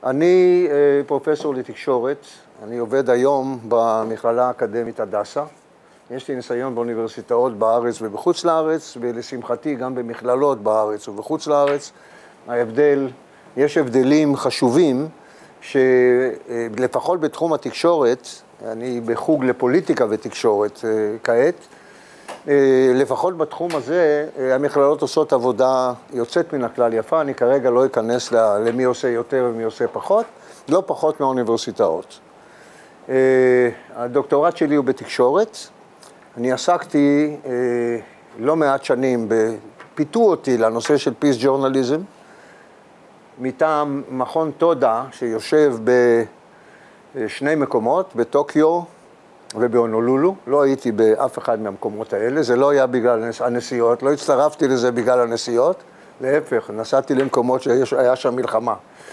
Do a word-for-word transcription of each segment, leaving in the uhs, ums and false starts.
אני פרופסור לתקשורת, אני עובד היום במכללה האקדמית הדסה. יש לי ניסיון באוניברסיטאות בארץ ובחוץ לארץ, ולשמחתי גם במכללות בארץ ובחוץ לארץ. ההבדל, יש הבדלים חשובים, שלפחות בתחום התקשורת, אני בחוג לפוליטיקה ותקשורת כעת, לפחות בתחום הזה, המכללות עושות עבודה יוצאת מן הכלל יפה, אני כרגע לא אכנס למי עושה יותר ומי עושה פחות, לא פחות מהאוניברסיטאות. הדוקטורט שלי הוא בתקשורת, אני עסקתי לא מעט שנים, פיתו אותי לנושא של Peace Journalism, מטעם מכון תודה שיושב בשני מקומות, בטוקיו ובהונולולו. לא הייתי באף אחד מהמקומות האלה, זה לא היה בגלל הנסיעות, לא הצטרפתי לזה בגלל הנסיעות, להפך, נסעתי למקומות שהיה שם מלחמה.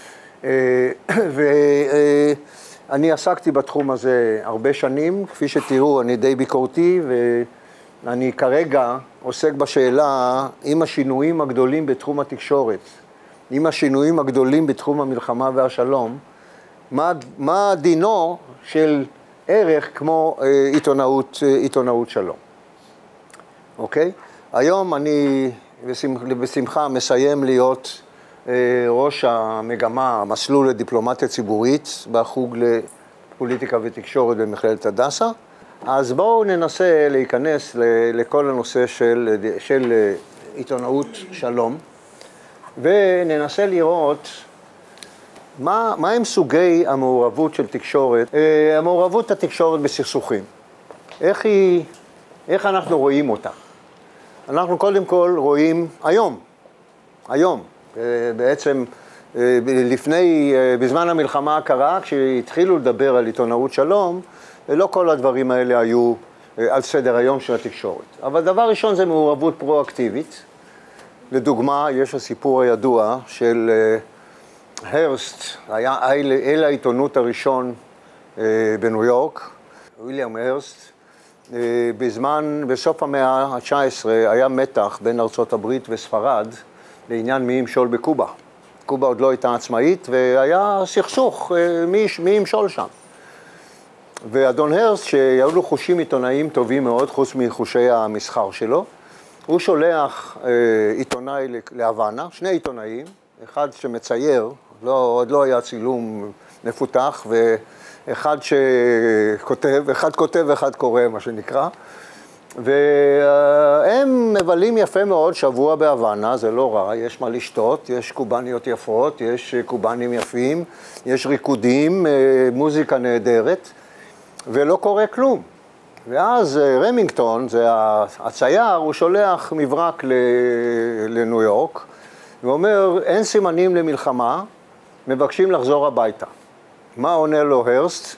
ואני עסקתי בתחום הזה הרבה שנים, כפי שתראו, אני די ביקורתי, ואני כרגע עוסק בשאלה עם השינויים הגדולים בתחום התקשורת, עם השינויים הגדולים בתחום המלחמה והשלום, מה, מה דינו של ערך כמו עיתונאות, עיתונאות שלום. אוקיי? היום אני בשמחה מסיים להיות ראש המגמה, המסלול לדיפלומטיה ציבורית, בחוג לפוליטיקה ותקשורת במכללת הדסה. אז בואו ננסה להיכנס לכל הנושא של, של עיתונאות שלום, וננסה לראות מה, מה הם סוגי המעורבות של תקשורת, המעורבות התקשורת בסכסוכים. איך היא, איך אנחנו רואים אותה? אנחנו קודם כל רואים היום, היום, בעצם לפני, בזמן המלחמה הקרה, כשהתחילו לדבר על עיתונאות שלום, לא כל הדברים האלה היו על סדר היום של התקשורת. אבל דבר ראשון זה מעורבות פרואקטיבית. לדוגמה, יש הסיפור הידוע של הרסט, היה אל העיתונות הראשון בניו יורק, ויליאם הרסט. בזמן, בסוף המאה ה-תשע עשרה היה מתח בין ארצות הברית וספרד לעניין מי ימשול בקובה. קובה עוד לא הייתה עצמאית והיה סכסוך מי, מי ימשול שם. ואדון הרסט, שהיו לו חושים עיתונאיים טובים מאוד, חוץ מחושי המסחר שלו, הוא שולח עיתונאי להוואנה, שני עיתונאים, אחד שמצייר, לא, עוד לא היה צילום מפותח, ואחד שכותב, אחד כותב ואחד קורא, מה שנקרא. והם מבלים יפה מאוד שבוע בהוואנה, זה לא רע, יש מה לשתות, יש קובניות יפות, יש קובנים יפים, יש ריקודים, מוזיקה נהדרת, ולא קורה כלום. ואז רמינגטון, זה הצייר, הוא שולח מברק לניו יורק, ואומר, אין סימנים למלחמה, מבקשים לחזור הביתה. מה עונה לו הרסט?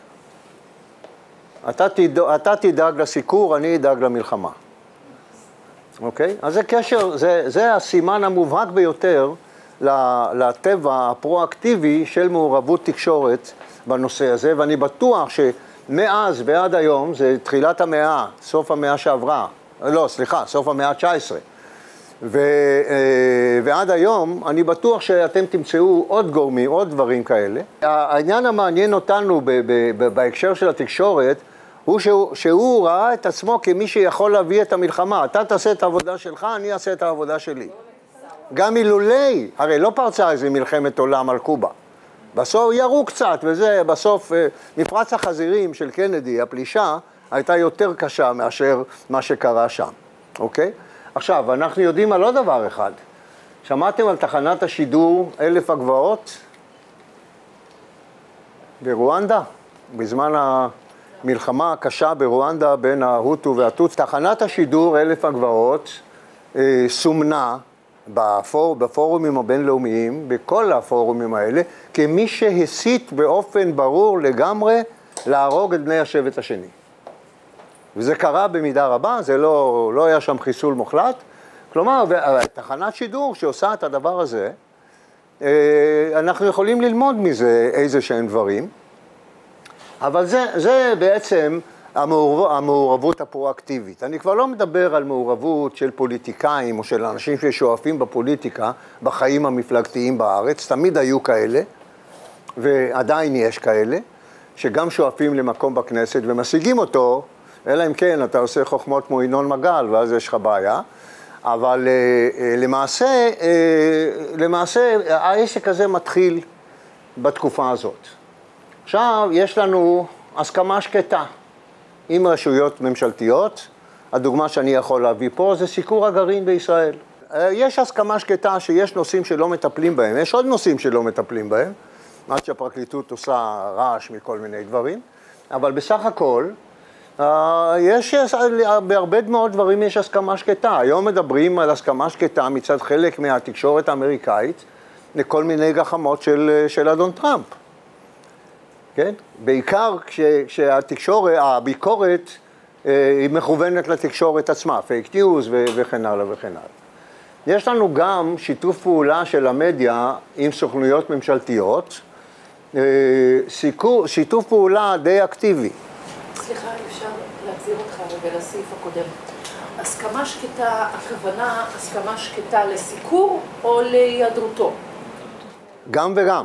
אתה תדאג, אתה תדאג לסיקור, אני אדאג למלחמה. אוקיי? אז זה קשר, זה, זה הסימן המובהק ביותר לטבע הפרואקטיבי של מעורבות תקשורת בנושא הזה, ואני בטוח שמאז ועד היום, זה תחילת המאה, סוף המאה שעברה, לא, סליחה, סוף המאה ה-תשע עשרה, ו, ועד היום, אני בטוח שאתם תמצאו עוד גורמים, עוד דברים כאלה. העניין המעניין אותנו ב, ב, ב, בהקשר של התקשורת, הוא שהוא, שהוא ראה את עצמו כמי שיכול להביא את המלחמה. אתה תעשה את העבודה שלך, אני אעשה את העבודה שלי. גם אילולי, הרי לא פרצה איזה מלחמת עולם על קובה. בסוף ירו קצת, וזה בסוף מפרץ החזירים של קנדי, הפלישה, הייתה יותר קשה מאשר מה שקרה שם. אוקיי? עכשיו, אנחנו יודעים על עוד דבר אחד. שמעתם על תחנת השידור אלף הגבעות ברואנדה? בזמן המלחמה הקשה ברואנדה בין ההוטו והטוטס. תחנת השידור אלף הגבעות אה, סומנה בפור, בפורומים הבינלאומיים, בכל הפורומים האלה, כמי שהסית באופן ברור לגמרי להרוג את בני השבט השני. וזה קרה במידה רבה, זה לא, לא היה שם חיסול מוחלט. כלומר, תחנת שידור שעושה את הדבר הזה, אנחנו יכולים ללמוד מזה איזה שהם דברים, אבל זה, זה בעצם המעורב, המעורבות הפרואקטיבית. אני כבר לא מדבר על מעורבות של פוליטיקאים או של אנשים ששואפים בפוליטיקה, בחיים המפלגתיים בארץ, תמיד היו כאלה, ועדיין יש כאלה, שגם שואפים למקום בכנסת ומשיגים אותו, אלא אם כן אתה עושה חוכמות כמו ינון מגל, ואז יש לך בעיה. אבל למעשה, למעשה העסק הזה מתחיל בתקופה הזאת. עכשיו יש לנו הסכמה שקטה עם רשויות ממשלתיות. הדוגמה שאני יכול להביא פה זה סיקור הגרעין בישראל. יש הסכמה שקטה שיש נושאים שלא מטפלים בהם, יש עוד נושאים שלא מטפלים בהם, עד שהפרקליטות עושה רעש מכל מיני דברים, אבל בסך הכל, יש, בהרבה מאוד דברים יש הסכמה שקטה. היום מדברים על הסכמה שקטה מצד חלק מהתקשורת האמריקאית לכל מיני גחמות של, של אדון טראמפ. כן? בעיקר כש, כשהתקשורת, הביקורת היא מכוונת לתקשורת עצמה, פייק ניוז וכן הלאה וכן הלאה. יש לנו גם שיתוף פעולה של המדיה עם סוכנויות ממשלתיות, סיקור, שיתוף פעולה די אקטיבי. סליחה, אפשר להחזיר אותך רגע לסעיף הקודם. הסכמה שקטה, הכוונה הסכמה שקטה לסיקור או להיעדרותו? גם וגם.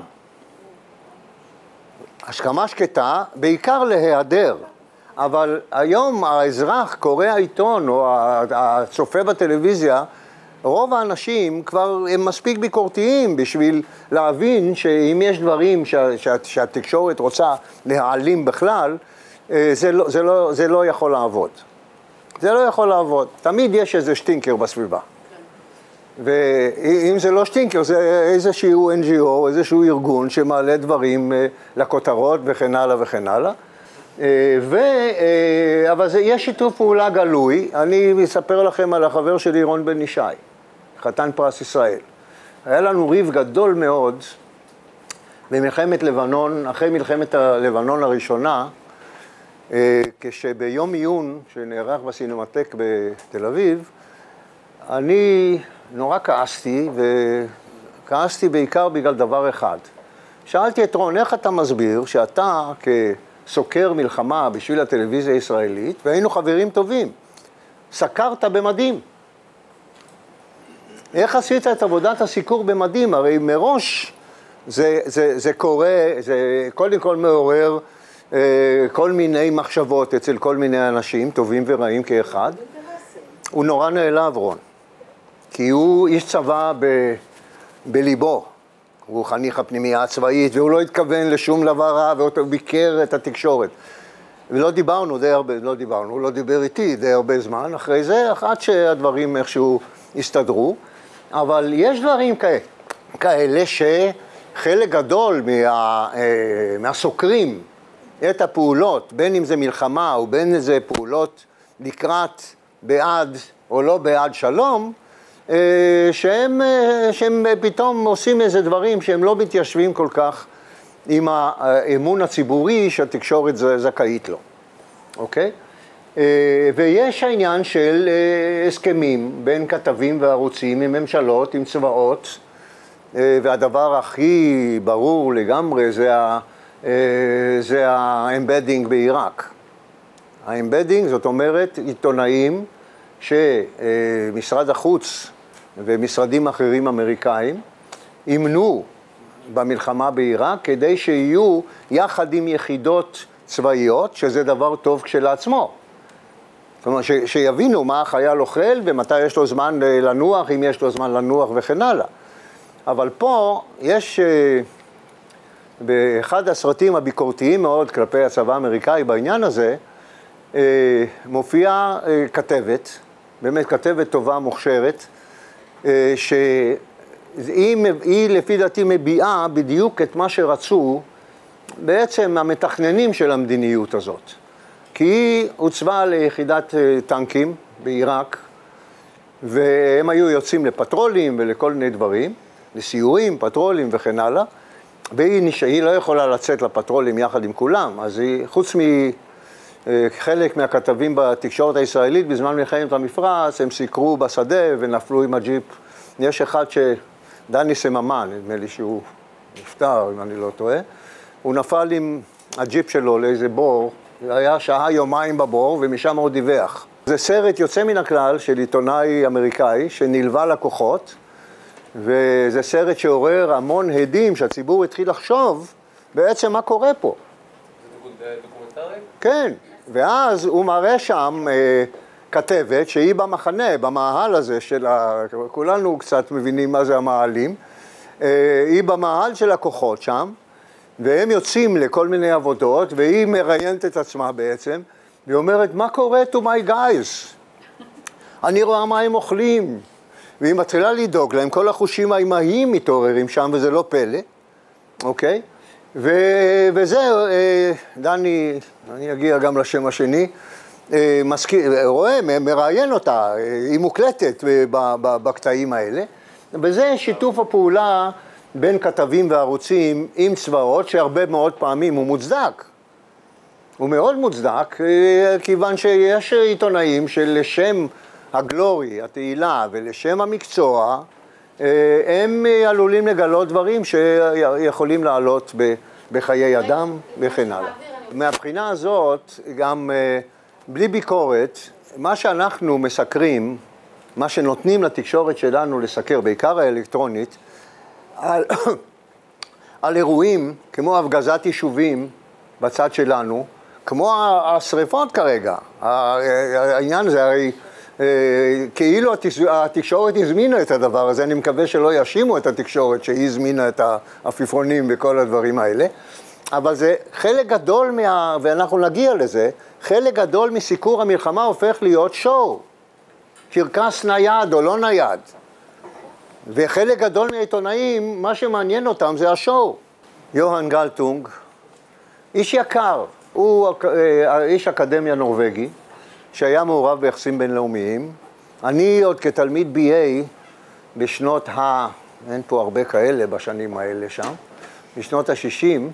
הסכמה שקטה בעיקר להיעדר, אבל היום האזרח, קורא העיתון או הצופה בטלוויזיה, רוב האנשים כבר הם מספיק ביקורתיים בשביל להבין שאם יש דברים שה, שה, שהתקשורת רוצה להעלים בכלל, זה לא, זה, לא, זה לא יכול לעבוד. זה לא יכול לעבוד. תמיד יש איזה שטינקר בסביבה. ואם זה לא שטינקר, זה איזשהו אן ג'י או, איזשהו ארגון שמעלה דברים לכותרות וכן הלאה וכן הלאה. ו... אבל זה, יש שיתוף פעולה גלוי. אני אספר לכם על החבר שלי רון בן ישי, חתן פרס ישראל. היה לנו ריב גדול מאוד במלחמת לבנון, אחרי מלחמת לבנון הראשונה, כשביום עיון שנערך בסינמטק בתל אביב, אני נורא כעסתי, וכעסתי בעיקר בגלל דבר אחד. שאלתי את רון, איך אתה מסביר שאתה כסוקר מלחמה בשביל הטלוויזיה הישראלית, והיינו חברים טובים, סקרת במדים? איך עשית את עבודת הסיקור במדים? הרי מראש זה, זה, זה קורה, זה קודם כל מעורר אה, כל מיני מחשבות אצל כל מיני אנשים, טובים ורעים כאחד. הוא נורא נעלב, רון, כי הוא איש צבא ב, בליבו. הוא חניך הפנימייה הצבאית, והוא לא התכוון לשום דבר רע, והוא ביקר את התקשורת. ולא דיברנו די הרבה, לא דיברנו, הוא לא דיבר איתי די הרבה זמן, אחרי זה, עד שהדברים איכשהו הסתדרו. אבל יש דברים כאלה, כאלה שחלק גדול מה, מהסוקרים את הפעולות, בין אם זה מלחמה או בין אם זה פעולות לקראת בעד או לא בעד שלום, שהם, שהם פתאום עושים איזה דברים שהם לא מתיישבים כל כך עם האמון הציבורי שהתקשורת זכאית לו. אוקיי? ויש העניין של הסכמים בין כתבים וערוצים עם ממשלות, עם צבאות, והדבר הכי ברור לגמרי זה ה, זה האמבדינג בעיראק. האמבדינג זאת אומרת עיתונאים שמשרד החוץ ומשרדים אחרים אמריקאים אימנו במלחמה בעיראק כדי שיהיו יחד עם יחידות צבאיות, שזה דבר טוב כשלעצמו. זאת אומרת, ש, שיבינו מה החייל אוכל ומתי יש לו זמן לנוח, אם יש לו זמן לנוח וכן הלאה. אבל פה יש, באחד הסרטים הביקורתיים מאוד כלפי הצבא האמריקאי בעניין הזה, מופיעה כתבת, באמת כתבת טובה, מוכשרת, שהיא היא, לפי דעתי מביעה בדיוק את מה שרצו בעצם המתכננים של המדיניות הזאת. כי היא הוצבה ליחידת טנקים בעיראק, והם היו יוצאים לפטרולים ולכל מיני דברים, לסיורים, פטרולים וכן הלאה, והיא לא יכולה לצאת לפטרולים יחד עם כולם, אז היא, חוץ מחלק מהכתבים בתקשורת הישראלית, בזמן מלחמת המפרץ, הם סיקרו בשדה ונפלו עם הג'יפ. יש אחד שדני סממן, נדמה לי שהוא נפטר, אם אני לא טועה, הוא נפל עם הג'יפ שלו לאיזה בור, היה שעה יומיים בבור ומשם הוא דיווח. זה סרט יוצא מן הכלל של עיתונאי אמריקאי שנלווה לכוחות, וזה סרט שעורר המון הדים שהציבור התחיל לחשוב בעצם מה קורה פה. זה דוקומנטרי? כן, ואז הוא מראה שם אה, כתבת שהיא במחנה, במאהל הזה של ה... כולנו קצת מבינים מה זה המאהלים, אה, היא במאהל של הכוחות שם, והם יוצאים לכל מיני עבודות, והיא מראיינת את עצמה בעצם, והיא אומרת, מה קורה to my guys? אני רואה מה הם אוכלים, והיא מתחילה לדאוג להם, כל החושים האימהיים מתעוררים שם, וזה לא פלא, אוקיי? ו... וזהו, דני, אני אגיע גם לשם השני, מזכיר, רואה, מראיין אותה, היא מוקלטת בקטעים האלה, וזה שיתוף הפעולה בין כתבים וערוצים עם צבאות, שהרבה מאוד פעמים הוא מוצדק. הוא מאוד מוצדק, כיוון שיש עיתונאים שלשם הגלורי, התהילה, ולשם המקצוע, הם עלולים לגלות דברים שיכולים לעלות בחיי אדם וכן הלאה. מהבחינה הזאת, גם בלי ביקורת, מה שאנחנו מסקרים, מה שנותנים לתקשורת שלנו לסקר, בעיקר האלקטרונית, על, על אירועים כמו הפגזת יישובים בצד שלנו, כמו השריפות כרגע. העניין הזה הרי כאילו התקשורת הזמינה את הדבר הזה, אני מקווה שלא יאשימו את התקשורת שהיא הזמינה את העפיפונים וכל הדברים האלה, אבל זה חלק גדול, מה, ואנחנו נגיע לזה, חלק גדול מסיקור המלחמה הופך להיות שואו, קרקס נייד או לא נייד. וחלק גדול מהעיתונאים, מה שמעניין אותם זה השואו. יוהאן גלטונג, איש יקר, הוא איש אקדמיה נורווגי, שהיה מעורב ביחסים בינלאומיים. אני עוד כתלמיד בי איי בשנות ה... אין פה הרבה כאלה בשנים האלה שם, בשנות ה-שישים,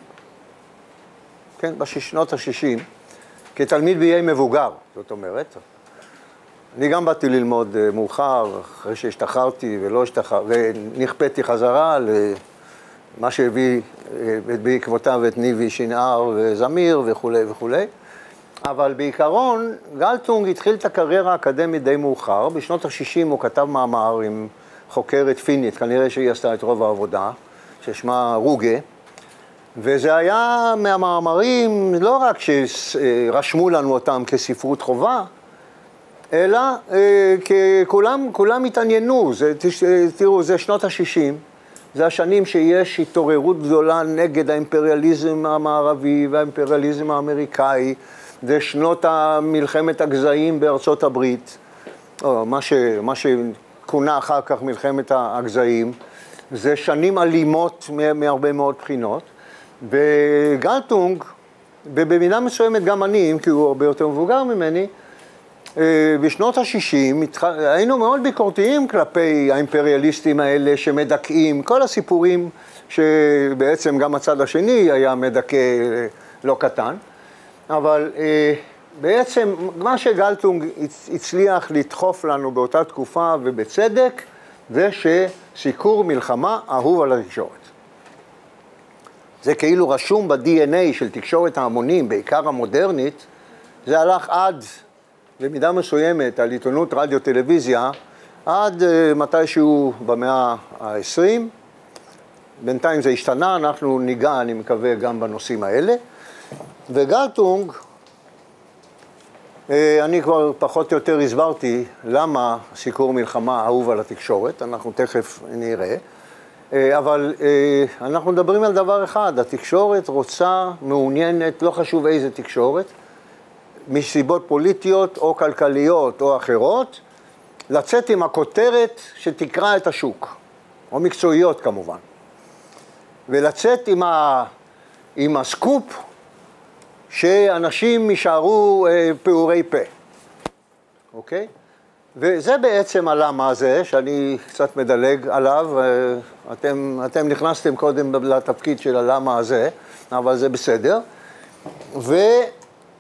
כן, בשנות ה-שישים, כתלמיד בי איי מבוגר, זאת אומרת. אני גם באתי ללמוד מאוחר, אחרי שהשתחררתי ולא השתחרר, ונכפתי חזרה למה שהביא בעקבותיו את ניבי שנער וזמיר וכו' וכו'. אבל בעיקרון, גלטונג התחיל את הקריירה האקדמית די מאוחר. בשנות ה-שישים הוא כתב מאמר עם חוקרת פינית, כנראה שהיא עשתה את רוב העבודה, ששמה רוגה. וזה היה מהמאמרים, לא רק שרשמו לנו אותם כספרות חובה, אלא כולם, כולם התעניינו. זה, תראו, זה שנות ה-שישים, זה השנים שיש התעוררות גדולה נגד האימפריאליזם המערבי והאימפריאליזם האמריקאי, זה שנות מלחמת הגזעים בארצות הברית, או מה, ש, מה שכונה אחר כך מלחמת הגזעים, זה שנים אלימות מהרבה מאוד בחינות, וגלטונג, ובמידה מסוימת גם אני, כי הוא הרבה יותר מבוגר ממני, בשנות ה-שישים היינו מאוד ביקורתיים כלפי האימפריאליסטים האלה שמדכאים, כל הסיפורים שבעצם גם הצד השני היה מדכא לא קטן, אבל בעצם מה שגלטונג הצליח לדחוף לנו באותה תקופה ובצדק, זה שסיקור מלחמה אהוב על התקשורת. זה כאילו רשום ב-די אן איי של תקשורת ההמונים, בעיקר המודרנית, זה הלך עד, במידה מסוימת, על עיתונות רדיו טלוויזיה, עד מתישהו במאה ה-עשרים. בינתיים זה השתנה, אנחנו ניגע, אני מקווה, גם בנושאים האלה. וגלטונג, אני כבר פחות או יותר הסברתי למה סיקור מלחמה אהוב על התקשורת, אנחנו תכף נראה. אבל אנחנו מדברים על דבר אחד, התקשורת רוצה, מעוניינת, לא חשוב איזה תקשורת, מסיבות פוליטיות או כלכליות או אחרות, לצאת עם הכותרת שתקרא את השוק, או מקצועיות כמובן. ולצאת עם, ה... עם הסקופ שאנשים יישארו פעורי פה, אוקיי? וזה בעצם הלמה הזה, שאני קצת מדלג עליו, אתם, אתם נכנסתם קודם לתפקיד של הלמה הזה, אבל זה בסדר. ויש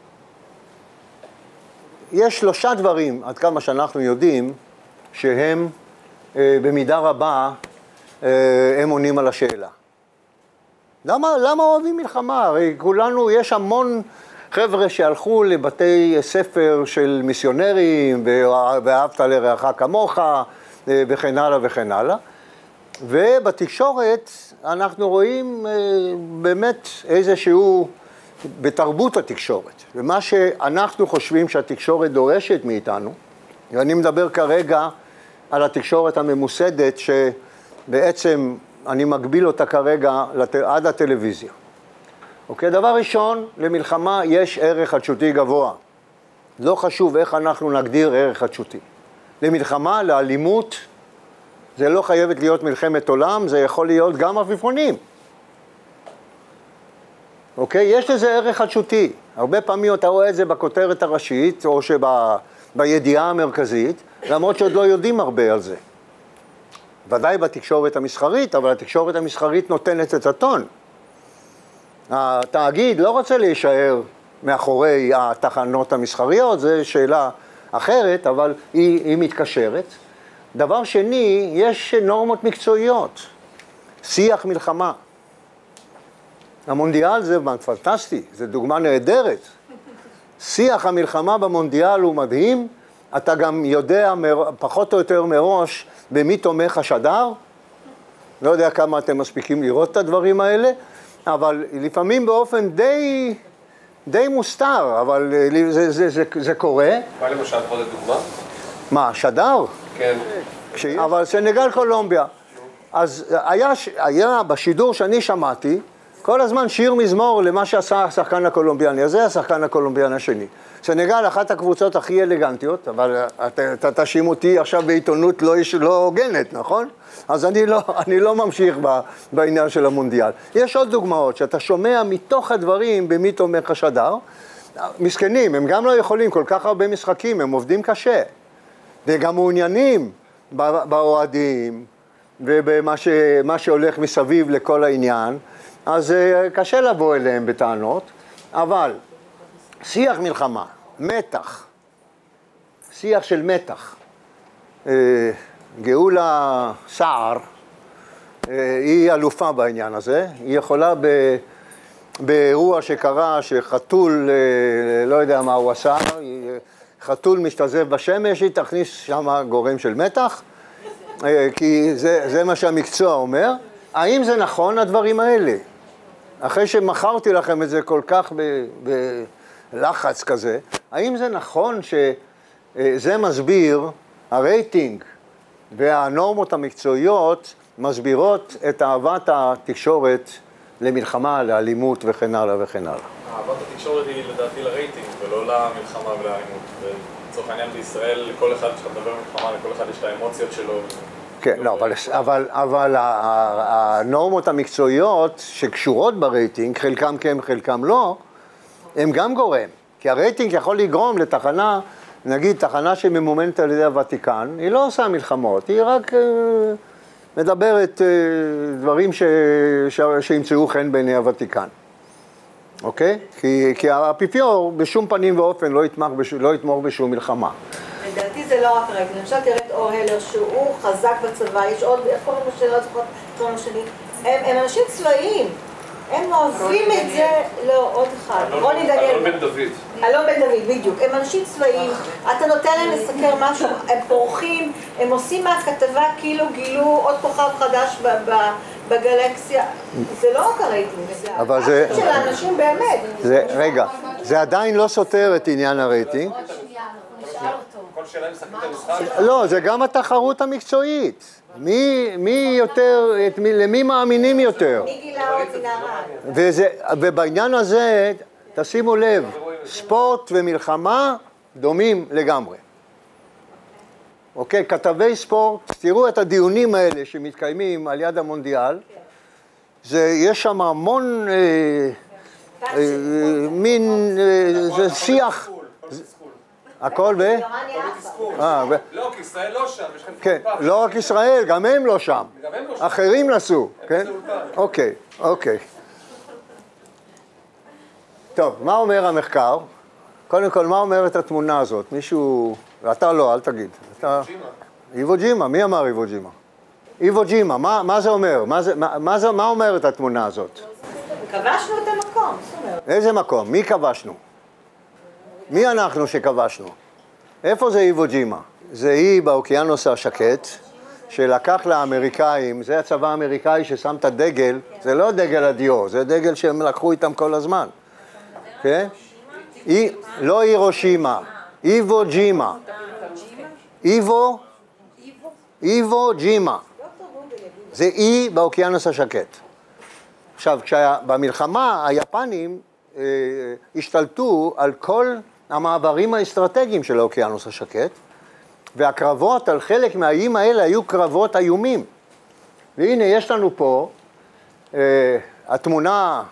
שלושה דברים, עד כמה שאנחנו יודעים, שהם במידה רבה, הם עונים על השאלה. למה, למה אוהבים מלחמה? הרי כולנו, יש המון חבר'ה שהלכו לבתי ספר של מיסיונרים, ואהבת לרעך כמוך, וכן הלאה וכן הלאה. ובתקשורת אנחנו רואים אה, באמת איזשהו, בתרבות התקשורת, ומה שאנחנו חושבים שהתקשורת דורשת מאיתנו, ואני מדבר כרגע על התקשורת הממוסדת, שבעצם אני מגביל אותה כרגע לת... עד הטלוויזיה. אוקיי, דבר ראשון, למלחמה יש ערך חדשותי גבוה. לא חשוב איך אנחנו נגדיר ערך חדשותי. למלחמה, לאלימות, זה לא חייבת להיות מלחמת עולם, זה יכול להיות גם עפיפונים. אוקיי? יש לזה ערך חדשותי. הרבה פעמים אתה רואה את זה בכותרת הראשית, או שבידיעה המרכזית, למרות שעוד לא יודעים הרבה על זה. ודאי בתקשורת המסחרית, אבל התקשורת המסחרית נותנת את הטון. התאגיד לא רוצה להישאר מאחורי התחנות המסחריות, זו שאלה אחרת, אבל היא, היא מתקשרת. דבר שני, יש נורמות מקצועיות, שיח מלחמה. המונדיאל זה פנטסטי, זה דוגמה נהדרת. שיח המלחמה במונדיאל הוא מדהים, אתה גם יודע פחות או יותר מראש במי תומך השדר, לא יודע כמה אתם מספיקים לראות את הדברים האלה, אבל לפעמים באופן די, די מוסתר, אבל זה, זה, זה, זה קורה. מה למשל פה לדוגמה? מה, שדר? כן. אבל סנגל קולומביה. אז היה, היה בשידור שאני שמעתי, כל הזמן שיר מזמור למה שעשה השחקן הקולומביאני, אז זה השחקן הקולומביאני השני. סנגל, אחת הקבוצות הכי אלגנטיות, אבל אתה תאשים אותי עכשיו בעיתונות לא, לא הוגנת, נכון? אז אני לא, אני לא ממשיך בעניין של המונדיאל. יש עוד דוגמאות שאתה שומע מתוך הדברים במי תומך השדר. מסכנים, הם גם לא יכולים כל כך הרבה משחקים, הם עובדים קשה. וגם מעוניינים באוהדים ובמה ש, מה שהולך מסביב לכל העניין. אז קשה לבוא אליהם בטענות, אבל שיח מלחמה, מתח, שיח של מתח. גאולה סער, היא אלופה בעניין הזה, היא יכולה ב, באירוע שקרה שחתול, לא יודע מה הוא עשה, חתול משתזף בשמש, היא תכניס שם גורם של מתח, כי זה, זה מה שהמקצוע אומר. האם זה נכון הדברים האלה? אחרי שמכרתי לכם את זה כל כך בלחץ כזה, האם זה נכון שזה מסביר, הרייטינג והנורמות המקצועיות מסבירות את אהבת התקשורת למלחמה, לאלימות וכן הלאה וכן הלאה? אהבת התקשורת היא לדעתי לרייטינג ולא למלחמה ולאלימות. לצורך העניין בישראל, לכל אחד שאתה מדבר במלחמה, לכל אחד יש את האמוציות שלו. כן, לא, אבל, אבל, אבל הנורמות המקצועיות שקשורות ברייטינג, חלקם כן, חלקם לא, הם גם גורם. כי הרייטינג יכול לגרום לתחנה, נגיד תחנה שממומנת על ידי הוותיקן, היא לא עושה מלחמות, היא רק מדברת דברים ש, ש, שימצאו חן בעיני הוותיקן. אוקיי? כי, כי האפיפיור בשום פנים ואופן לא יתמוך, לא יתמוך בשום מלחמה. לדעתי זה לא רק רייטינג, למשל תראה את אור הלר שהוא חזק בצבא, יש עוד, איך קוראים לו שלא זוכרת, קוראים לו שני, הם, הם אנשים צבאיים, הם אוהבים את זה, לא, עוד אחד, רוני דניאל. אלון בן דוד. אלון בן דוד, בדיוק, הם אנשים צבאיים, אתה נותן להם לסקר משהו, הם פורחים, הם עושים מהכתבה כאילו גילו עוד כוכב חדש בגלקסיה, זה לא רק הרייטינג, זה האקט של האנשים באמת. רגע, זה עדיין לא סותר את עניין הרייטינג. כל שאלה עם שחקת המשחק? לא, זה גם התחרות המקצועית. מי, מי יותר, את מי, למי מאמינים יותר? מי גילה עוד מנהרה? וזה, ובעניין הזה, תשימו לב, ספורט ומלחמה דומים לגמרי. אוקיי, כתבי ספורט, תראו את הדיונים האלה שמתקיימים על יד המונדיאל, זה, יש שם המון, אה, אה, מין, אה, זה שיח. הכל ב... לא, כי ישראל לא שם, יש לכם כן, לא רק ישראל, גם הם לא שם. גם הם לא שם. אחרים נסו, כן? אוקיי, אוקיי. טוב, מה אומר המחקר? קודם כל, מה אומרת התמונה הזאת? מישהו... אתה לא, אל תגיד. אתה... איבו ג'ימה, מי אמר איבו ג'ימה? איבו ג'ימה, מה, מה זה אומר? מה, זה, מה, מה, זה, מה אומרת התמונה הזאת? כבשנו את המקום, זאת אומרת. איזה מקום? מי כבשנו? מי אנחנו שכבשנו? איפה זה איבו ג'ימה? זה אי באוקיינוס השקט, שלקח לאמריקאים, זה הצבא האמריקאי ששם את הדגל, זה לא דגל הדיו, זה דגל שהם לקחו איתם כל הזמן. כן? לא הירושימה, איבו ג'ימה. איבו, איבו ג'ימה. זה אי באוקיינוס השקט. עכשיו, במלחמה היפנים אה, השתלטו על כל המעברים האסטרטגיים של האוקיינוס השקט, והקרבות על חלק מהאיים האלה היו קרבות איומים. והנה, יש לנו פה אה, התמונה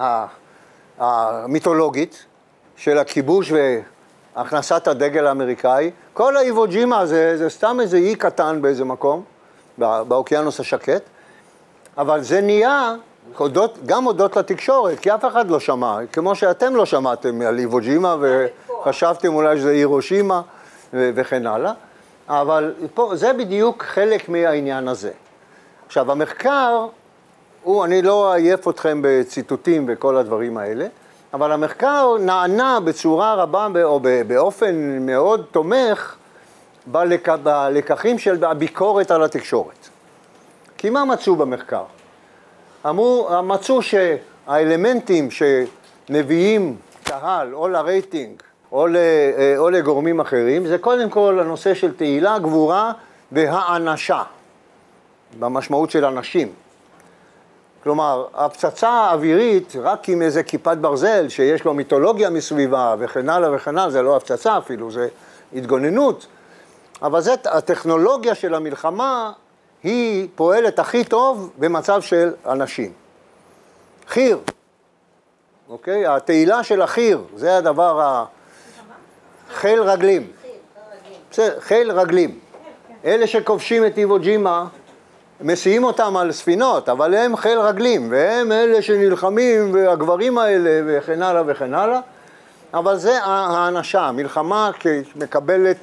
המיתולוגית של הכיבוש והכנסת הדגל האמריקאי. כל האיבו ג'ימה זה, זה סתם איזה אי קטן באיזה מקום, באוקיינוס השקט, אבל זה נהיה הודות, גם הודות לתקשורת, כי אף אחד לא שמע, כמו שאתם לא שמעתם על איבו ג'ימה וחשבתם אולי שזה הירושימה וכן הלאה, אבל פה זה בדיוק חלק מהעניין הזה. עכשיו, המחקר, הוא, אני לא אעייף אתכם בציטוטים וכל הדברים האלה, אבל המחקר נענה בצורה רבה או באופן מאוד תומך בלק, בלקחים של הביקורת על התקשורת. כי מה מצאו במחקר? אמרו, מצאו שהאלמנטים שמביאים קהל או לרייטינג או, ל, או לגורמים אחרים, זה קודם כל הנושא של תהילה, גבורה והאנשה, במשמעות של אנשים. כלומר, הפצצה האווירית, רק עם איזה כיפת ברזל שיש לו מיתולוגיה מסביבה וכן הלאה וכן הלאה, זה לא הפצצה אפילו, זה התגוננות. אבל זאת, הטכנולוגיה של המלחמה היא פועלת הכי טוב במצב של אנשים. חיר, אוקיי? התהילה של החיר, זה הדבר ה... חיל רגלים. חיל רגלים. אלה שכובשים את איבו ג'ימה, מסיעים אותם על ספינות, אבל הם חיל רגלים, והם אלה שנלחמים, והגברים האלה, וכן הלאה וכן הלאה. אבל זה האנשה, המלחמה מקבלת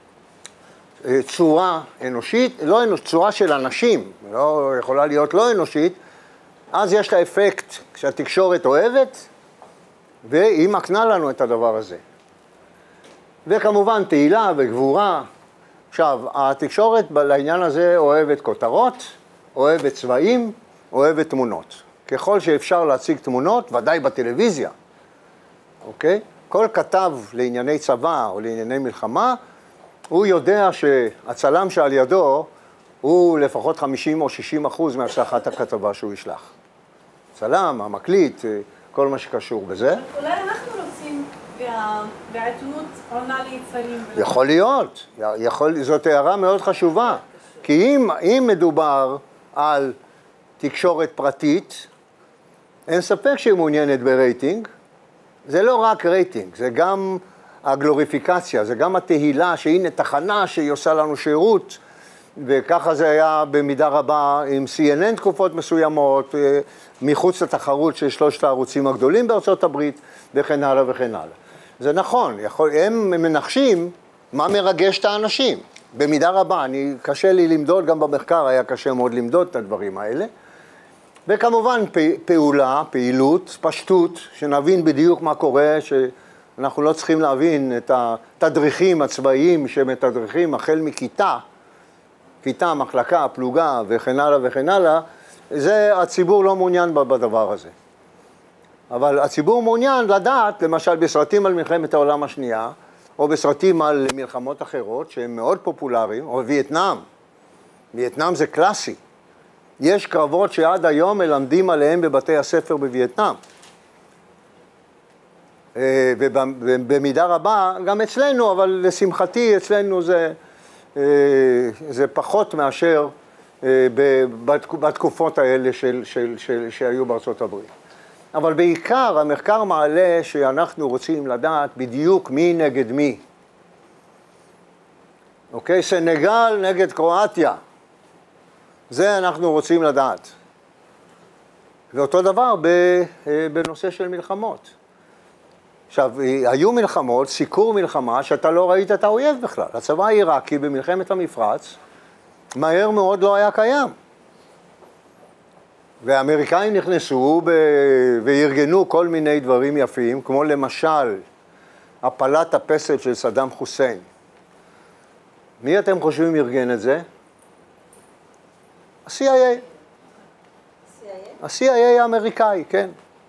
צורה אנושית, לא אנוש, צורה של אנשים, לא יכולה להיות לא אנושית, אז יש לה אפקט כשהתקשורת אוהבת, והיא מקנה לנו את הדבר הזה. וכמובן תהילה וגבורה. עכשיו, התקשורת לעניין הזה אוהבת כותרות, אוהבת צבעים, אוהבת תמונות. ככל שאפשר להציג תמונות, ודאי בטלוויזיה, אוקיי? כל כתב לענייני צבא או לענייני מלחמה, הוא יודע שהצלם שעל ידו הוא לפחות חמישים או שישים אחוז מהצלחת הכתבה שהוא ישלח. צלם, המקליט, כל מה שקשור בזה. אולי אנחנו רוצים והעיתונות עונה ליצרים. יכול להיות, יכול, זאת הערה מאוד חשובה. כי אם, אם מדובר על תקשורת פרטית, אין ספק שהיא מעוניינת ברייטינג. זה לא רק רייטינג, זה גם הגלוריפיקציה, זה גם התהילה שהנה תחנה שהיא עושה לנו שירות, וככה זה היה במידה רבה עם סי אן אן תקופות מסוימות, מחוץ לתחרות של שלושת הערוצים הגדולים בארצות הברית, וכן הלאה וכן הלאה. זה נכון, יכול, הם מנחשים מה מרגש את האנשים. במידה רבה, אני, קשה לי למדוד, גם במחקר היה קשה מאוד למדוד את הדברים האלה. וכמובן פעולה, פעילות, פשטות, שנבין בדיוק מה קורה, שאנחנו לא צריכים להבין את התדריכים הצבאיים שמתדריכים החל מכיתה, כיתה, מחלקה, פלוגה וכן הלאה וכן הלאה, זה הציבור לא מעוניין בדבר הזה. אבל הציבור מעוניין לדעת, למשל בסרטים על מלחמת העולם השנייה, או בסרטים על מלחמות אחרות שהם מאוד פופולריים, או וייטנאם. וייטנאם זה קלאסי. יש קרבות שעד היום מלמדים עליהם בבתי הספר בווייטנאם. ובמידה רבה, גם אצלנו, אבל לשמחתי אצלנו זה, זה פחות מאשר בתקופות האלה של, של, של, שהיו בארצות הברית. אבל בעיקר המחקר מעלה שאנחנו רוצים לדעת בדיוק מי נגד מי. אוקיי? סנגל נגד קרואטיה. זה אנחנו רוצים לדעת. ואותו דבר בנושא של מלחמות. עכשיו, היו מלחמות, סיקור מלחמה, שאתה לא ראית את האויב בכלל. הצבא העיראקי במלחמת המפרץ, מהר מאוד לא היה קיים. והאמריקאים נכנסו ב... וארגנו כל מיני דברים יפים, כמו למשל, הפלת הפסל של סדאם חוסיין. מי אתם חושבים ארגן את זה? ה-C I A. ה-C I A האמריקאי, כן.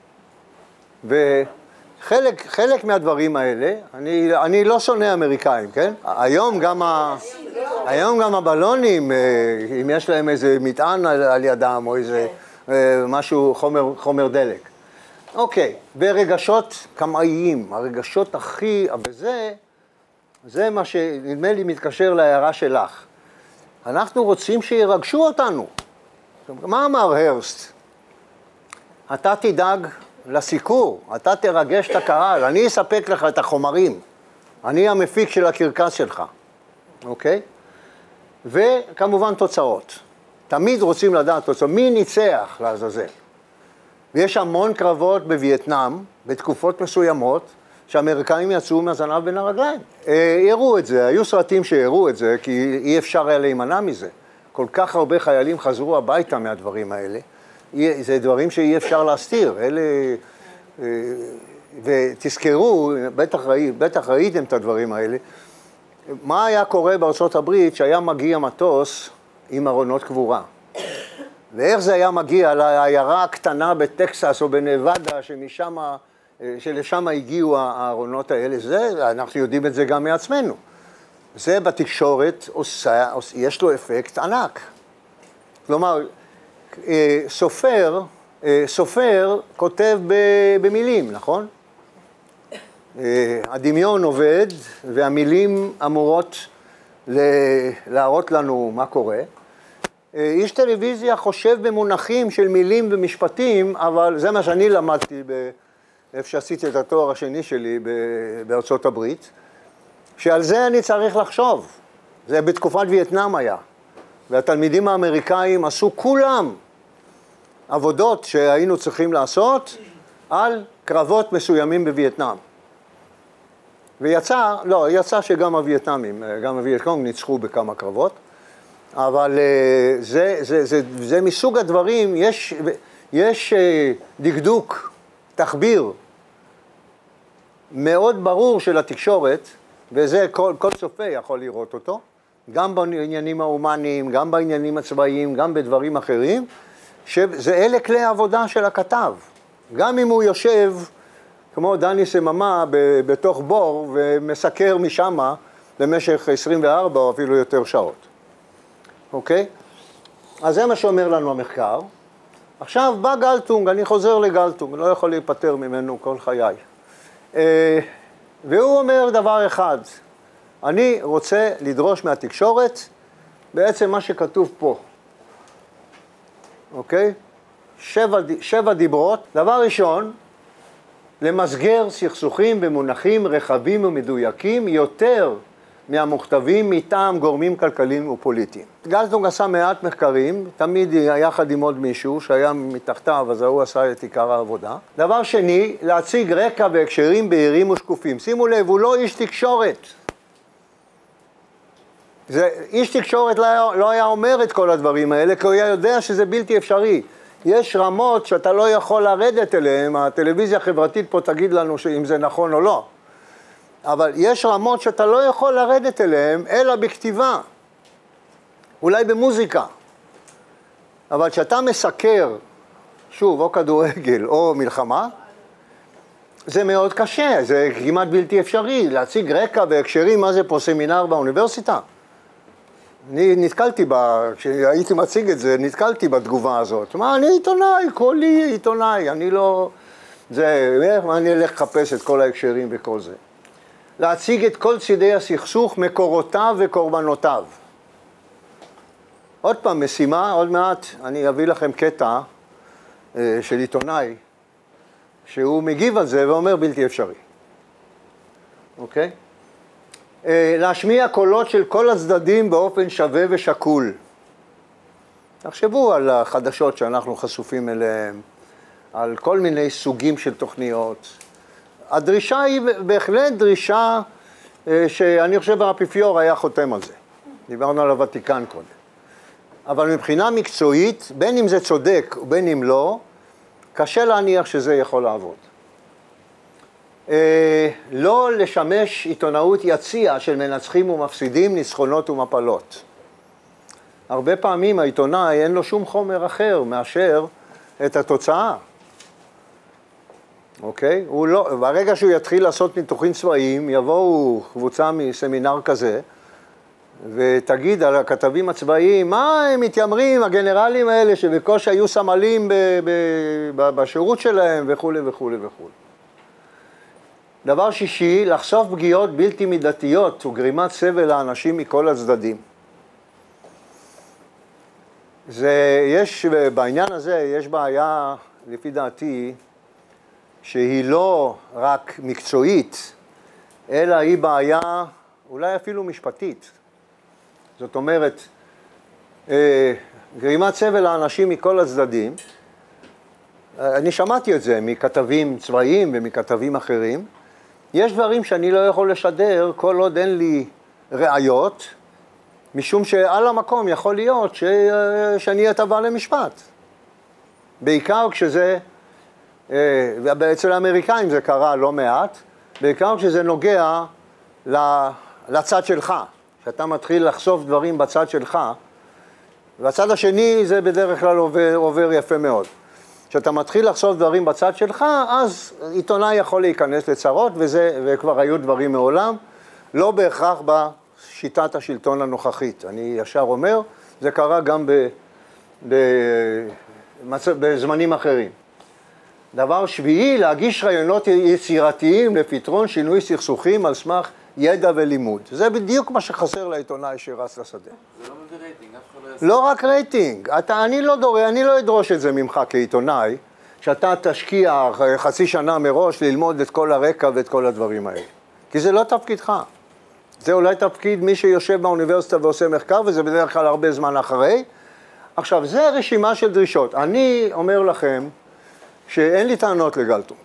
וחלק חלק מהדברים האלה, אני, אני לא שונא אמריקאים, כן? היום גם, ה, היום גם הבלונים, אם יש להם איזה מטען על, על ידם או איזה משהו, חומר, חומר דלק. אוקיי, ורגשות קמאיים, הרגשות הכי, וזה, זה מה שנדמה לי מתקשר להערה שלך. אנחנו רוצים שירגשו אותנו. מה אמר הרסט? אתה תדאג לסיקור, אתה תרגש את הקהל, אני אספק לך את החומרים, אני המפיק של הקרקס שלך, אוקיי? וכמובן תוצאות. תמיד רוצים לדעת תוצאות, מי ניצח לעזאזל? ויש המון קרבות בווייטנאם, בתקופות מסוימות, שהאמריקאים יצאו מהזנב בין הרגליים. הראו את זה, היו סרטים שהראו את זה, כי אי אפשר היה להימנע מזה. כל כך הרבה חיילים חזרו הביתה מהדברים האלה. זה דברים שאי אפשר להסתיר. אלה, ותזכרו, בטח, ראי, בטח ראיתם את הדברים האלה, מה היה קורה בארצות הברית שהיה מגיע מטוס עם ארונות קבורה? ואיך זה היה מגיע לעיירה הקטנה בטקסס או בנבדה, שמשם, שלשם הגיעו הארונות האלה? זה, אנחנו יודעים את זה גם מעצמנו. זה בתקשורת עושה, יש לו אפקט ענק. כלומר, סופר, סופר כותב במילים, נכון? הדמיון עובד והמילים אמורות להראות לנו מה קורה. איש טלוויזיה חושב במונחים של מילים ומשפטים, אבל זה מה שאני למדתי באיפה שעשיתי את התואר השני שלי בארצות הברית, שעל זה אני צריך לחשוב. זה בתקופת וייטנאם היה. והתלמידים האמריקאים עשו כולם עבודות שהיינו צריכים לעשות על קרבות מסוימים בווייטנאם. ויצא, לא, יצא שגם הווייטנאמים, גם הווייטקונג ניצחו בכמה קרבות, אבל זה, זה, זה, זה מסוג הדברים, יש, יש דקדוק, תחביר, מאוד ברור של התקשורת, וזה כל, כל צופה יכול לראות אותו, גם בעניינים ההומניים, גם בעניינים הצבאיים, גם בדברים אחרים, שזה אלה כלי העבודה של הכתב. גם אם הוא יושב, כמו דני סממה, בתוך בור, ומסקר משם במשך עשרים וארבע או אפילו יותר שעות. אוקיי? אז זה מה שאומר לנו המחקר. עכשיו בא גלטונג, אני חוזר לגלטונג, לא יכול להיפטר ממנו כל חיי. והוא אומר דבר אחד, אני רוצה לדרוש מהתקשורת בעצם מה שכתוב פה. אוקיי? שבע, שבע דיברות. דבר ראשון, למסגר סכסוכים במונחים רחבים ומדויקים יותר מהמוכתבים מטעם גורמים כלכליים ופוליטיים. גלטונג עשה מעט מחקרים, תמיד יחד עם עוד מישהו שהיה מתחתיו, אז הוא עשה את עיקר העבודה. דבר שני, להציג רקע והקשרים בהירים ושקופים. שימו לב, הוא לא איש תקשורת. זה, איש תקשורת לא היה, לא היה אומר את כל הדברים האלה, כי הוא היה יודע שזה בלתי אפשרי. יש רמות שאתה לא יכול לרדת אליהן, הטלוויזיה החברתית פה תגיד לנו אם זה נכון או לא. אבל יש רמות שאתה לא יכול לרדת אליהן, אלא בכתיבה. אולי במוזיקה. אבל כשאתה מסקר, שוב, או כדורגל או מלחמה, זה מאוד קשה, זה כמעט בלתי אפשרי. להציג רקע והקשרים, מה זה פה סמינר באוניברסיטה? אני נתקלתי בה, כשהייתי מציג את זה, נתקלתי בתגובה הזאת. מה, אני עיתונאי, כל לי עיתונאי, אני לא... זה, מה אני אלך לחפש את כל ההקשרים וכל זה. להציג את כל צידי הסכסוך, מקורותיו וקורבנותיו. עוד פעם, משימה, עוד מעט אני אביא לכם קטע אה, של עיתונאי, שהוא מגיב על זה ואומר בלתי אפשרי. אוקיי? אה, להשמיע קולות של כל הצדדים באופן שווה ושקול. תחשבו על החדשות שאנחנו חשופים אליהם, על כל מיני סוגים של תוכניות. הדרישה היא בהחלט דרישה אה, שאני חושב האפיפיור היה חותם על זה. דיברנו על הוותיקן קודם. אבל מבחינה מקצועית, בין אם זה צודק ובין אם לא, קשה להניח שזה יכול לעבוד. אה, לא לשמש עיתונאות יציע של מנצחים ומפסידים, ניצחונות ומפלות. הרבה פעמים העיתונאי אין לו שום חומר אחר מאשר את התוצאה. אוקיי? הוא לא, ברגע שהוא יתחיל לעשות ניתוחים צבאיים, יבואו קבוצה מסמינר כזה, ותגיד על הכתבים הצבאיים, מה הם מתיימרים, הגנרלים האלה שבקושי היו סמלים ב- ב- ב- בשירות שלהם וכו' וכו' וכו'. דבר שישי, לחשוף פגיעות בלתי מידתיות וגרימת סבל לאנשים מכל הצדדים. זה, יש, בעניין הזה יש בעיה, לפי דעתי, שהיא לא רק מקצועית, אלא היא בעיה אולי אפילו משפטית. זאת אומרת, גרימת סבל לאנשים מכל הצדדים, אני שמעתי את זה מכתבים צבאיים ומכתבים אחרים, יש דברים שאני לא יכול לשדר כל עוד אין לי ראיות, משום שעל המקום יכול להיות ש... שאני אתבע למשפט. בעיקר כשזה, אצל האמריקאים זה קרה לא מעט, בעיקר כשזה נוגע לצד שלך, שאתה מתחיל לחשוף דברים בצד שלך, והצד השני זה בדרך כלל עובר, עובר יפה מאוד. כשאתה מתחיל לחשוף דברים בצד שלך, אז עיתונאי יכול להיכנס לצרות, וזה, וכבר היו דברים מעולם, לא בהכרח בשיטת השלטון הנוכחית. אני ישר אומר, זה קרה גם ב, ב, בזמנים אחרים. דבר שביעי, להגיש רעיונות יצירתיים לפתרון שינוי סכסוכים על סמך ידע ולימוד. זה בדיוק מה שחסר לעיתונאי שרץ לשדה. זה לא מביא רייטינג, אף אחד לא יעשה. לא רק רייטינג. אתה, אני, לא דור, אני לא אדרוש את זה ממך כעיתונאי, שאתה תשקיע חצי שנה מראש ללמוד את כל הרקע ואת כל הדברים האלה. כי זה לא תפקידך. זה אולי תפקיד מי שיושב באוניברסיטה ועושה מחקר, וזה בדרך כלל הרבה זמן אחרי. עכשיו, זה רשימה של דרישות. אני אומר לכם שאין לי טענות לגלטונג.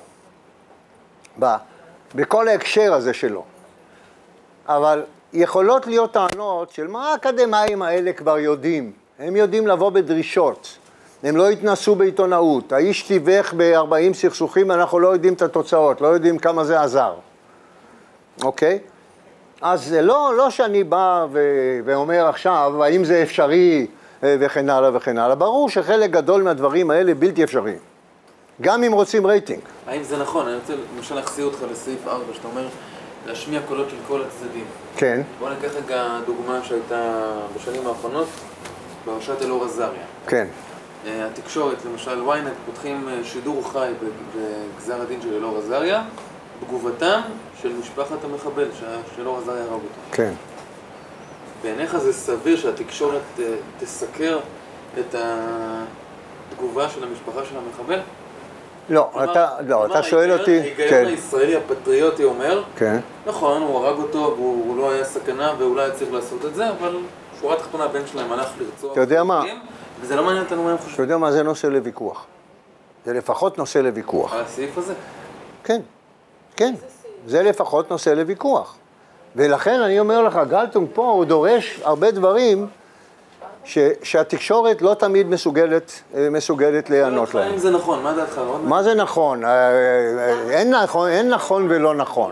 בכל ההקשר הזה שלו. אבל יכולות להיות טענות של מה האקדמאים האלה כבר יודעים. הם יודעים לבוא בדרישות. הם לא התנסו בעיתונאות. האיש תיווך ב-ארבעים סכסוכים, אנחנו לא יודעים את התוצאות, לא יודעים כמה זה עזר. אוקיי? אז זה לא, לא שאני בא ו- ואומר עכשיו, האם זה אפשרי וכן הלאה וכן הלאה. ברור שחלק גדול מהדברים האלה בלתי אפשריים. גם אם רוצים רייטינג. האם זה נכון? אני רוצה למשל להחזיר אותך לסעיף ארבע, שאתה אומר להשמיע קולות של כל הצדדים. כן. בוא ניקח רגע דוגמה שהייתה בשנים האחרונות, פרשת אלאור אזריה. כן. התקשורת, למשל וויינט, פותחים שידור חי בגזר הדין של אלאור אזריה, תגובתם של משפחת המחבל, שאלאור אזריה הרג אותו. כן. בעיניך זה סביר שהתקשורת תסקר את התגובה של המשפחה של המחבל? לא, אתה, לא, אתה שואל אותי... ההיגיון הישראלי הפטריוטי אומר, כן. נכון, הוא הרג אותו והוא לא היה סכנה ואולי צריך לעשות את זה, אבל שורה תחתונה הבן שלהם הלך לרצוח. אתה יודע מה? וזה לא מעניין אותנו מה הם חושבים. אתה יודע מה, זה נושא לוויכוח. זה לפחות נושא לוויכוח. על הסעיף הזה? כן, כן. זה לפחות נושא לוויכוח. ולכן אני אומר לך, גלטונג פה הוא דורש הרבה דברים ש, שהתקשורת לא תמיד מסוגלת, מסוגלת לענות להם. אם זה נכון, מה דעתך? מה זה נכון? אין נכון, אין נכון ולא נכון.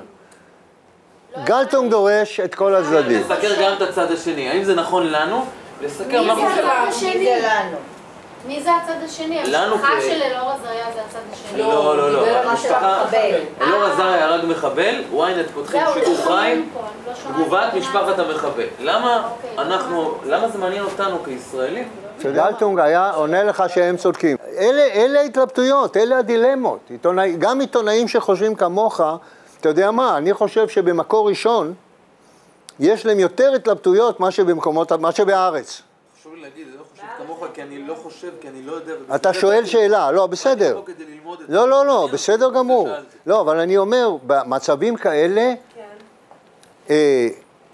גלטונג דורש את כל הצדדים. נסקר גם את הצד השני. האם זה נכון לנו? לסקר מה מי זה השני? מי זה הצד השני? לנו המשפחה כ- של אלאור עזריה זה הצד השני. לא, לא, לא. דיבר על מה של המחבל. אלאור עזריה הרג מחבל, וויינט פותחים זהו, שידור לא חי, שומעים פה, לא שומעים תגובת פה. משפחת המחבל. למה אוקיי, אנחנו, למה זה מעניין אותנו כישראלים? גלטונג היה עונה לך שהם צודקים. אלה, אלה ההתלבטויות, אלה הדילמות. עיתונאי, גם עיתונאים שחושבים כמוך, אתה יודע מה, אני חושב שבמקור ראשון, יש להם יותר התלבטויות מה שבמקומות, מה שבארץ. חשוב לי להגיד, אני לא חושב כמוך, כי אני לא חושב, כי אני לא יודע. אתה שואל שאלה, לא, בסדר. לא, לא, לא, בסדר גמור. לא, אבל אני אומר, במצבים כאלה, אה,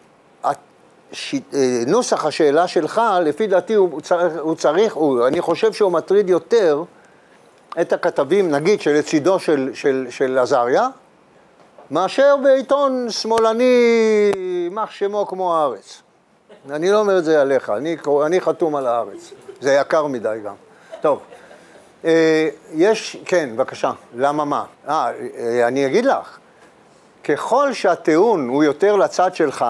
ש... נוסח השאלה שלך, לפי דעתי, הוא צריך, הוא צריך הוא, אני חושב שהוא מטריד יותר את הכתבים, נגיד, שלצידו של, של, של עזריה, מאשר בעיתון שמאלני, מח שמו כמו הארץ. אני לא אומר את זה עליך, אני, אני חתום על הארץ. זה יקר מדי גם. טוב, יש, כן, בבקשה, למה מה? אה, אני אגיד לך, ככל שהטיעון הוא יותר לצד שלך,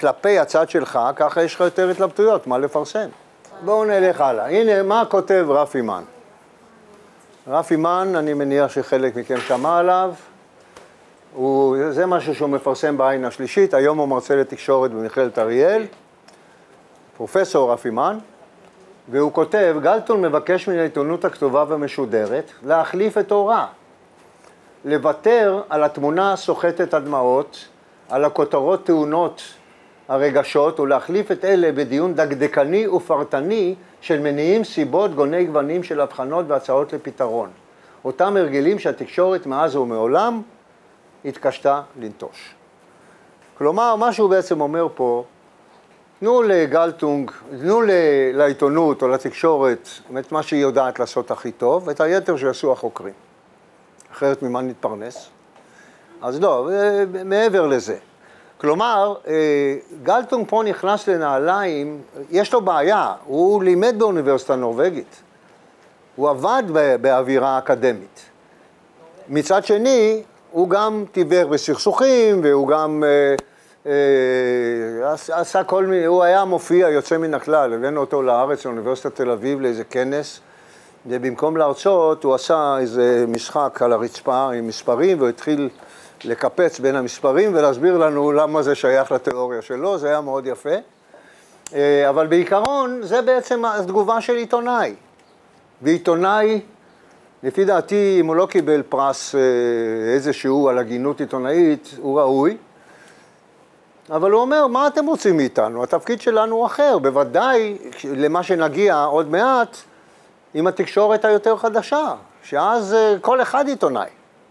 כלפי הצד שלך, ככה יש לך יותר התלבטויות, מה לפרסם. בואו נלך הלאה. הנה, מה כותב רפי מן? רפי מן, אני מניח שחלק מכם שמע עליו, הוא, זה משהו שהוא מפרסם בעין השלישית, היום הוא מרצה לתקשורת במכללת אריאל, פרופסור רפי מן, והוא כותב, גלטון מבקש מן העיתונות הכתובה ומשודרת להחליף את אורה, לוותר על התמונה סוחטת הדמעות, על הכותרות טעונות הרגשות, ולהחליף את אלה בדיון דקדקני ופרטני של מניעים, סיבות, גוני גוונים של הבחנות והצעות לפתרון. אותם הרגלים שהתקשורת מאז ומעולם התקשתה לנטוש. כלומר, מה שהוא בעצם אומר פה, תנו לגלטונג, תנו לעיתונות או לתקשורת את מה שהיא יודעת לעשות הכי טוב, ואת היתר שיעשו החוקרים. אחרת ממה נתפרנס? אז לא, מעבר לזה. כלומר, גלטונג פה נכנס לנעליים, יש לו בעיה, הוא לימד באוניברסיטה הנורווגית, הוא עבד באווירה אקדמית. מצד שני, הוא גם טיבר בסכסוכים, והוא גם אה, אה, עשה כל מיני, הוא היה מופיע יוצא מן הכלל, הבאנו אותו לארץ, לאוניברסיטת תל אביב, לאיזה כנס, ובמקום להרצות, הוא עשה איזה משחק על הרצפה עם מספרים, והוא התחיל לקפץ בין המספרים ולהסביר לנו למה זה שייך לתיאוריה שלו, זה היה מאוד יפה. אבל בעיקרון זה בעצם התגובה של עיתונאי. ועיתונאי, לפי דעתי, אם הוא לא קיבל פרס איזשהו על הגינות עיתונאית, הוא ראוי. אבל הוא אומר, מה אתם רוצים מאיתנו? התפקיד שלנו הוא אחר. בוודאי, למה שנגיע עוד מעט, עם התקשורת היותר חדשה, שאז כל אחד עיתונאי.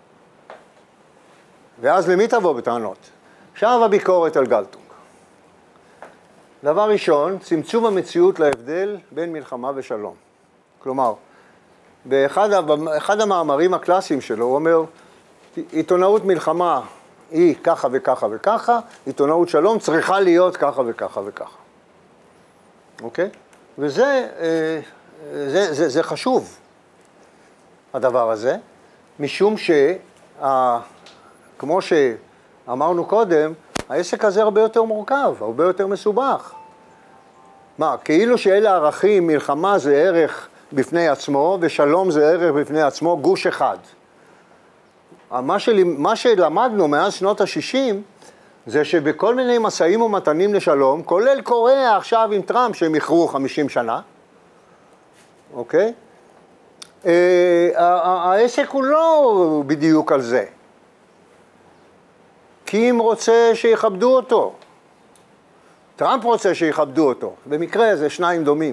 ואז למי תבוא בטענות? עכשיו הביקורת על גלטונג. דבר ראשון, צמצום המציאות להבדל בין מלחמה ושלום. כלומר, באחד אחד המאמרים הקלאסיים שלו, הוא אומר, עיתונאות מלחמה היא ככה וככה וככה, עיתונאות שלום צריכה להיות ככה וככה וככה. אוקיי? וזה זה, זה, זה חשוב, הדבר הזה, משום שה... כמו שאמרנו קודם, העסק הזה הרבה יותר מורכב, הרבה יותר מסובך. מה, כאילו שאלה ערכים, מלחמה זה ערך בפני עצמו, ושלום זה ערך בפני עצמו, גוש אחד. מה, של... מה שלמדנו מאז שנות ה-שישים, זה שבכל מיני מסעים ומתנים לשלום, כולל קוריאה עכשיו עם טראמפ שהם יכרו חמישים שנה, אוקיי? העסק הוא לא בדיוק על זה. קים רוצה שיכבדו אותו, טראמפ רוצה שיכבדו אותו, במקרה זה שניים דומים.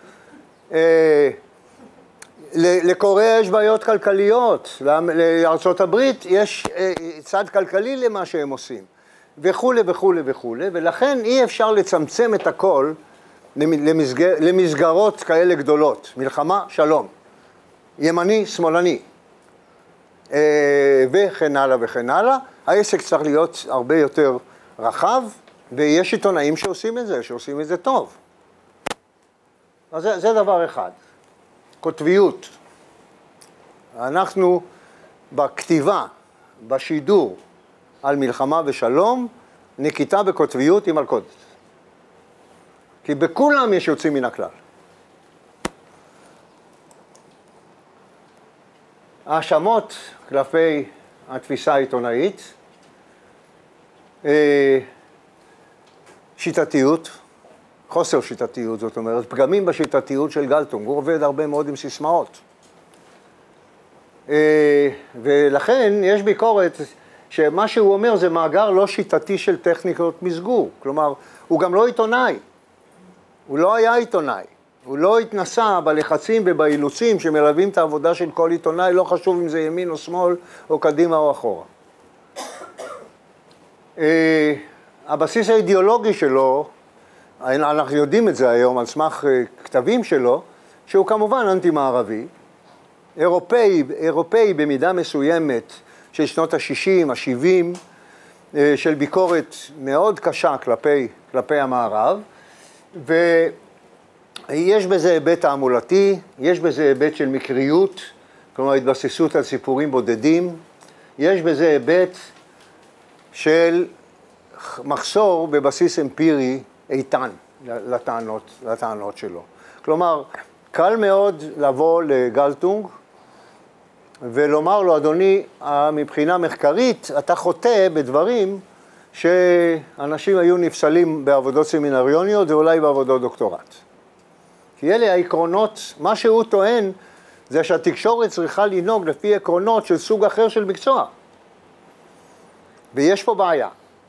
לקוריאה יש בעיות כלכליות, לארצות הברית יש צד כלכלי למה שהם עושים, וכו' וכו' וכו', ולכן אי אפשר לצמצם את הכל למסגר, למסגרות כאלה גדולות, מלחמה, שלום, ימני, שמאלני, וכן הלאה וכן הלאה. העסק צריך להיות הרבה יותר רחב, ויש עיתונאים שעושים את זה, שעושים את זה טוב. אז זה, זה דבר אחד. כותביות. אנחנו בכתיבה, בשידור על מלחמה ושלום, נקיטה בכותביות עם מלכודת. כי בכולם יש יוצאים מן הכלל. האשמות כלפי התפיסה העיתונאית, שיטתיות, חוסר שיטתיות, זאת אומרת, פגמים בשיטתיות של גלטונג, הוא עובד הרבה מאוד עם סיסמאות. ולכן יש ביקורת שמה שהוא אומר זה מאגר לא שיטתי של טכניקות מסגור, כלומר, הוא גם לא עיתונאי, הוא לא היה עיתונאי, הוא לא התנסה בלחצים ובאילוצים שמלווים את העבודה של כל עיתונאי, לא חשוב אם זה ימין או שמאל או קדימה או אחורה. הבסיס האידיאולוגי שלו, אנחנו יודעים את זה היום על סמך כתבים שלו, שהוא כמובן אנטי-מערבי, אירופאי, אירופאי במידה מסוימת של שנות ה-שישים, ה-שבעים, של ביקורת מאוד קשה כלפי, כלפי המערב, ויש בזה היבט תעמולתי, יש בזה היבט של מקריות, כלומר התבססות על סיפורים בודדים, יש בזה היבט של מחסור בבסיס אמפירי איתן לטענות, לטענות שלו. כלומר, קל מאוד לבוא לגלטונג ולומר לו, אדוני, מבחינה מחקרית, אתה חוטא בדברים שאנשים היו נפסלים בעבודות סמינריוניות ואולי בעבודות דוקטורט. כי אלה העקרונות, מה שהוא טוען זה שהתקשורת צריכה לנהוג לפי עקרונות של סוג אחר של מקצוע. ויש פה בעיה.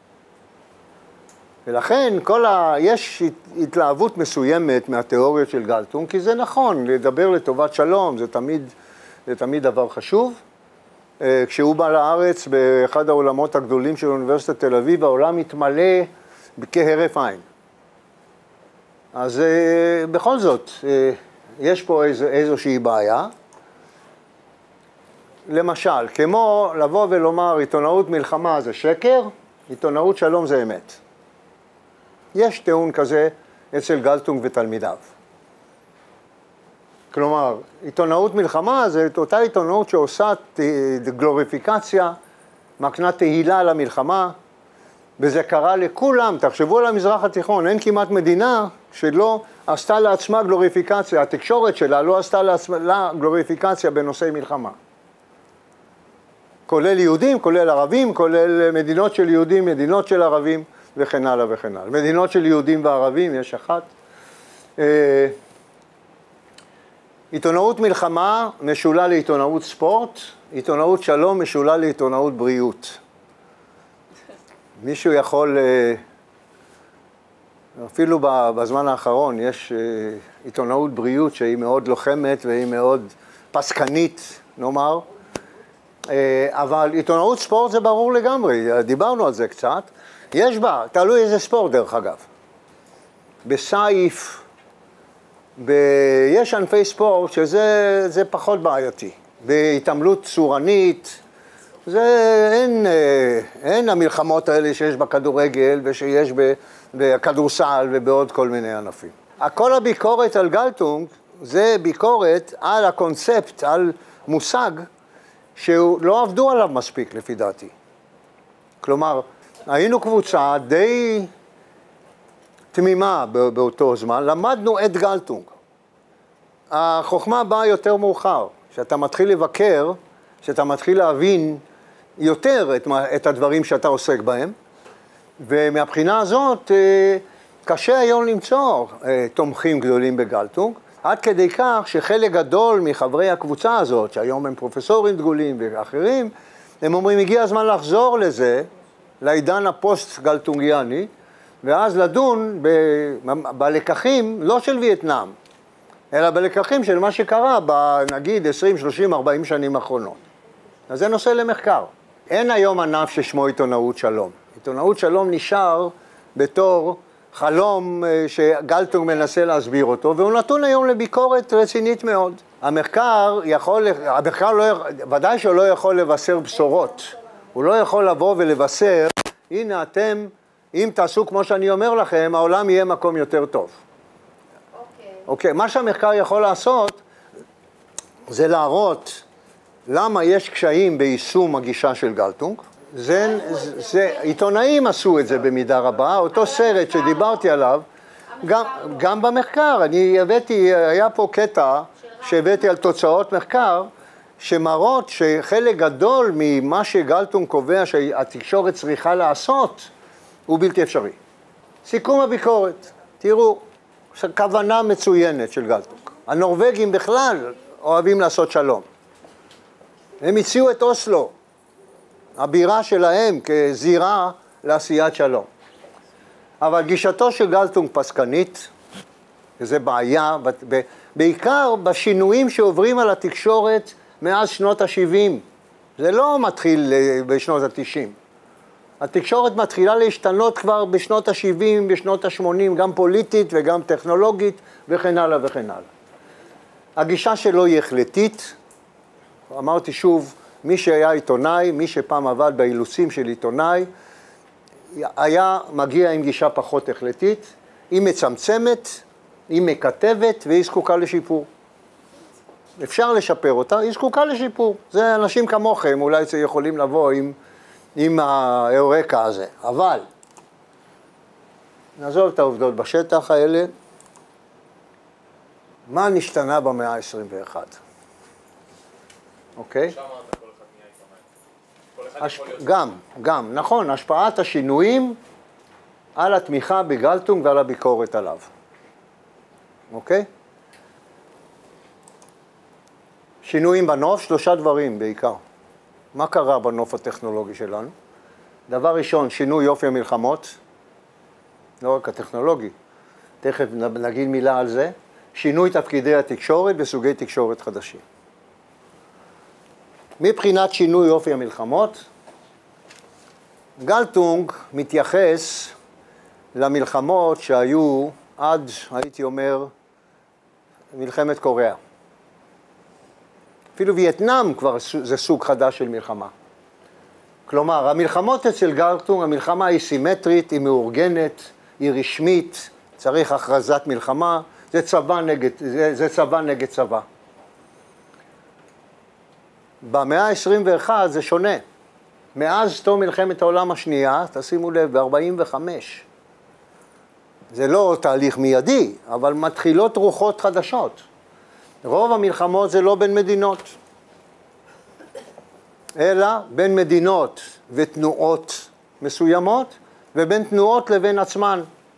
ולכן כל ה... יש התלהבות מסוימת מהתיאוריות של גלטונג, כי זה נכון, לדבר לטובת שלום, זה תמיד, זה תמיד דבר חשוב. כשהוא בא לארץ באחד העולמות הגדולים של אוניברסיטת תל אביב, העולם מתמלא כהרף עין. אז בכל זאת, יש פה איזו, איזושהי בעיה. למשל, כמו לבוא ולומר, עיתונאות מלחמה זה שקר, עיתונאות שלום זה אמת. יש טיעון כזה אצל גלטונג ותלמידיו. כלומר, עיתונאות מלחמה זה אותה עיתונאות שעושה גלוריפיקציה, מקנה תהילה למלחמה, וזה קרה לכולם. תחשבו על המזרח התיכון, אין כמעט מדינה שלא עשתה לעצמה גלוריפיקציה, התקשורת שלה לא עשתה לעצמה גלוריפיקציה בנושאי מלחמה. כולל יהודים, כולל ערבים, כולל מדינות של יהודים, מדינות של ערבים, וכן הלאה וכן הלאה. מדינות של יהודים וערבים, יש אחת. עיתונאות מלחמה משולה לעיתונאות ספורט, עיתונאות שלום משולה לעיתונאות בריאות. מישהו יכול, אפילו בזמן האחרון, יש עיתונאות בריאות שהיא מאוד לוחמת והיא מאוד פסקנית, נאמר. אבל עיתונאות ספורט זה ברור לגמרי, דיברנו על זה קצת. יש בה, תלוי איזה ספורט דרך אגב. בסייף, ב... יש ענפי ספורט שזה זה פחות בעייתי. בהתעמלות צורנית, זה אין, אין המלחמות האלה שיש בכדורגל ושיש בכדורסל ובעוד כל מיני ענפים. כל הביקורת על גלטונג זה ביקורת על הקונספט, על מושג שלא עבדו עליו מספיק לפי דעתי. כלומר, היינו קבוצה די תמימה באותו זמן, למדנו את גלטונג. החוכמה באה יותר מאוחר, שאתה מתחיל לבקר, שאתה מתחיל להבין יותר את, את הדברים שאתה עוסק בהם, ומהבחינה הזאת קשה היום למצוא תומכים גדולים בגלטונג, עד כדי כך שחלק גדול מחברי הקבוצה הזאת, שהיום הם פרופסורים דגולים ואחרים, הם אומרים, הגיע הזמן לחזור לזה, לעידן הפוסט-גלטונגיאני, ואז לדון ב, בלקחים, לא של וייטנאם, אלא בלקחים של מה שקרה בנגיד עשרים, שלושים, ארבעים שנים האחרונות. אז זה נושא למחקר. אין היום ענף ששמו עיתונאות שלום. עיתונאות שלום נשאר בתור חלום שגלטונג מנסה להסביר אותו, והוא נתון היום לביקורת רצינית מאוד. המחקר יכול, המחקר לא, ודאי שהוא לא יכול לבשר בשורות. הוא לא יכול לבוא ולבשר, הנה אתם, אם תעשו כמו שאני אומר לכם, העולם יהיה מקום יותר טוב. אוקיי. אוקיי, מה שהמחקר יכול לעשות, זה להראות למה יש קשיים ביישום הגישה של גלטונג. זה, זה, זה, עיתונאים עשו את זה במידה רבה, אותו סרט שדיברתי עליו, גם, גם במחקר. אני הבאתי, היה פה קטע שהבאתי על תוצאות מחקר, שמראות שחלק גדול ממה שגלטונג קובע שהתקשורת צריכה לעשות, הוא בלתי אפשרי. סיכום הביקורת, תראו, כוונה מצוינת של גלטונג. הנורווגים בכלל אוהבים לעשות שלום. הם הציעו את אוסלו, הבירה שלהם כזירה לעשיית שלום. אבל גישתו של גלטונג פסקנית, וזה בעיה, בעיקר בשינויים שעוברים על התקשורת מאז שנות ה-שבעים. זה לא מתחיל בשנות ה-תשעים. התקשורת מתחילה להשתנות כבר בשנות ה-שבעים, בשנות ה-שמונים, גם פוליטית וגם טכנולוגית וכן הלאה וכן הלאה. הגישה שלו היא החלטית. אמרתי שוב, מי שהיה עיתונאי, מי שפעם עבד באילוצים של עיתונאי, היה מגיע עם גישה פחות החלטית, היא מצמצמת, היא מקטבת והיא זקוקה לשיפור. אפשר לשפר אותה, היא זקוקה לשיפור. זה אנשים כמוכם, אולי יכולים לבוא עם, עם האורקה הזה. אבל נעזוב את העובדות בשטח האלה. מה נשתנה במאה ה-עשרים ואחת? אוקיי? שם אמרת כל אחד נהיה עיתונאי. כל אחד הש... יכול להיות... גם, גם, נכון, השפעת השינויים על התמיכה בגלטונג ועל הביקורת עליו. אוקיי? שינויים בנוף, שלושה דברים בעיקר. מה קרה בנוף הטכנולוגי שלנו? דבר ראשון, שינוי יופי המלחמות, לא רק הטכנולוגי, תכף נגיד מילה על זה, שינוי תפקידי התקשורת וסוגי תקשורת חדשים. מבחינת שינוי יופי המלחמות, גלטונג מתייחס למלחמות שהיו עד, הייתי אומר, מלחמת קוריאה. אפילו וייטנאם כבר זה סוג חדש של מלחמה. כלומר, המלחמות אצל גלטונג, המלחמה היא סימטרית, היא מאורגנת, היא רשמית, צריך הכרזת מלחמה, זה צבא נגד, זה, זה צבא נגד צבא. במאה ה-עשרים ואחת זה שונה. מאז תום מלחמת העולם השנייה, תשימו לב, ב-ארבעים וחמש. זה לא תהליך מיידי, אבל מתחילות רוחות חדשות. רוב המלחמות זה לא בין מדינות, אלא בין מדינות ותנועות מסוימות, ובין תנועות לבין עצמן.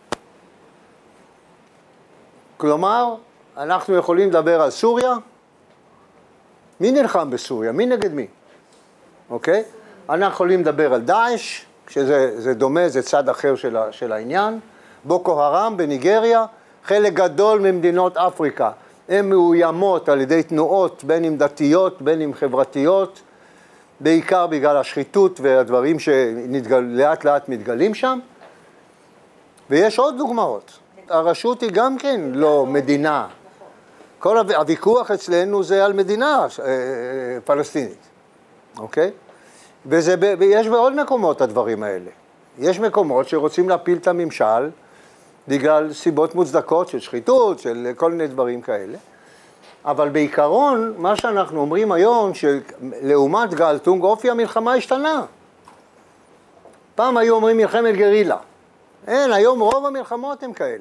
כלומר, אנחנו יכולים לדבר על סוריה. מי נלחם בסוריה? מי נגד מי? אוקיי? אנחנו יכולים לדבר על דאעש, שזה זה דומה, זה צד אחר של, ה, של העניין. בוקו הרם בניגריה, חלק גדול ממדינות אפריקה. הן מאוימות על ידי תנועות, בין אם דתיות, בין אם חברתיות, בעיקר בגלל השחיתות והדברים שלאט לאט מתגלים שם. ויש עוד דוגמאות. הרשות היא גם כן לא מדינה. כל הוויכוח אצלנו זה על מדינה פלסטינית, אוקיי? ויש בעוד מקומות הדברים האלה. יש מקומות שרוצים להפיל את הממשל בגלל סיבות מוצדקות של שחיתות, של כל מיני דברים כאלה. אבל בעיקרון, מה שאנחנו אומרים היום, שלעומת גלטונג, אופי המלחמה השתנה. פעם היו אומרים מלחמת גרילה. אין, היום רוב המלחמות הם כאלה.